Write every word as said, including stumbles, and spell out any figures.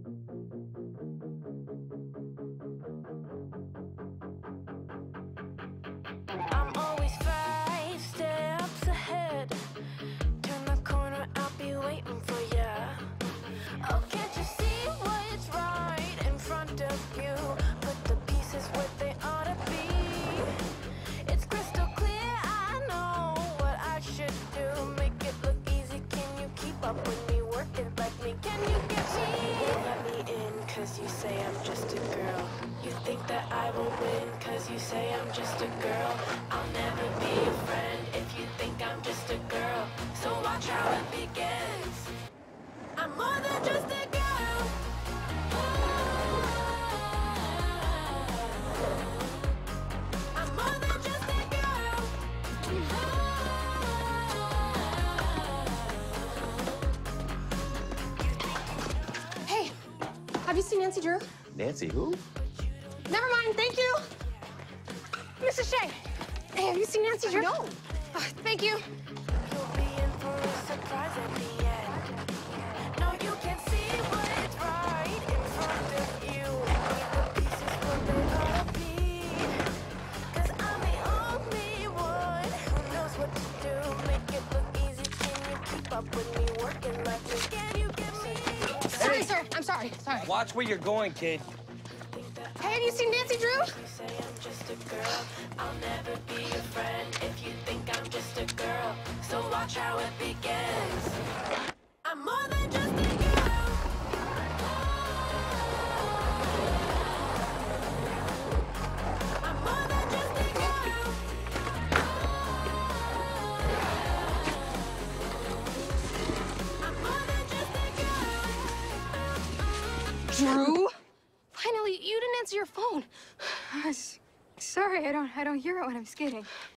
I'm always five steps ahead. Turn the corner, I'll be waiting for ya. Oh, can't you see what's right in front of you? Put the pieces where they ought to be. It's crystal clear, I know what I should do. Make it look easy, can you keep up with me? Work it like me, can you get me? Let me in, cause you say I'm just a girl. You think that I won't win, cause you say I'm just a girl. I'll never be a friend if you think I'm just a girl. So watch how it begins. I'm more than just a girl. I'm more than just a girl. Hey, have you seen Nancy Drew? Nancy who? Never mind, thank you. Missus Shea, hey, have you seen Nancy Drew? No. Oh, thank you. You'll be in for a surprise at the end. No, you can see what's right in front of you. Leave the pieces where they ought to be. Cause I'm the only one who knows what to do. Make it look easy, can you keep up with me? Working like me, can you get me? Sorry, sir, I'm sorry, sorry. Watch where you're going, kid. Hey, have you seen Nancy Drew? You say I'm just a girl. I'll never be your friend if you think I'm just a girl. So watch how it begins. I'm more than just a girl. I'm more than just a girl. I'm more than just a girl. Drew? Finally, you didn't answer your phone. Sorry, I don't I don't hear it when I'm skating.